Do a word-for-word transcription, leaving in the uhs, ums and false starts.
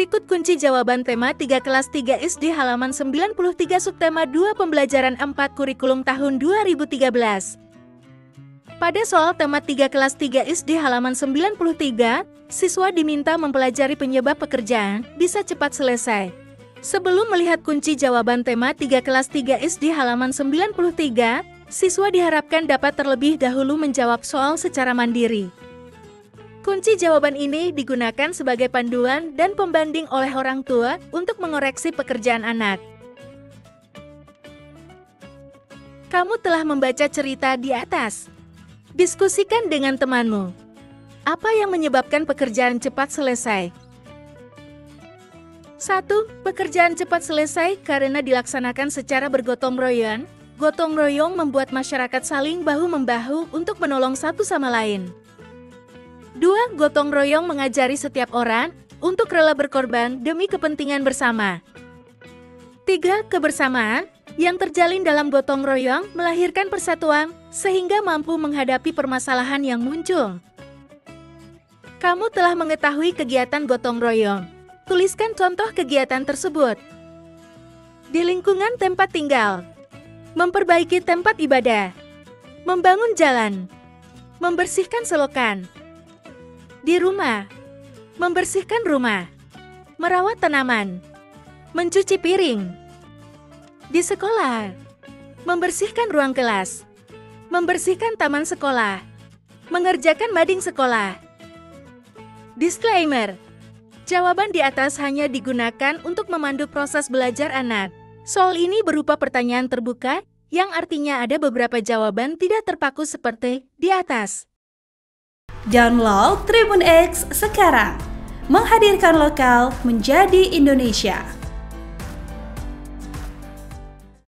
Berikut kunci jawaban tema tiga kelas tiga S D halaman sembilan puluh tiga subtema dua pembelajaran empat kurikulum tahun dua ribu tiga belas. Pada soal tema tiga kelas tiga S D halaman sembilan puluh tiga, siswa diminta mempelajari penyebab pekerjaan bisa cepat selesai. Sebelum melihat kunci jawaban tema tiga kelas tiga S D halaman sembilan puluh tiga, siswa diharapkan dapat terlebih dahulu menjawab soal secara mandiri. Kunci jawaban ini digunakan sebagai panduan dan pembanding oleh orang tua untuk mengoreksi pekerjaan anak. Kamu telah membaca cerita di atas. Diskusikan dengan temanmu. Apa yang menyebabkan pekerjaan cepat selesai? satu. Pekerjaan cepat selesai karena dilaksanakan secara bergotong royong. Gotong royong membuat masyarakat saling bahu-membahu untuk menolong satu sama lain. Dua. Gotong royong mengajari setiap orang untuk rela berkorban demi kepentingan bersama. Tiga. Kebersamaan yang terjalin dalam gotong royong melahirkan persatuan sehingga mampu menghadapi permasalahan yang muncul. Kamu telah mengetahui kegiatan gotong royong. Tuliskan contoh kegiatan tersebut. Di lingkungan tempat tinggal. Memperbaiki tempat ibadah. Membangun jalan. Membersihkan selokan. Di rumah, membersihkan rumah, merawat tanaman, mencuci piring. Di sekolah, membersihkan ruang kelas, membersihkan taman sekolah, mengerjakan mading sekolah. Disclaimer, jawaban di atas hanya digunakan untuk memandu proses belajar anak. Soal ini berupa pertanyaan terbuka, yang artinya ada beberapa jawaban tidak terpaku seperti di atas. Download Tribun X sekarang, menghadirkan lokal menjadi Indonesia.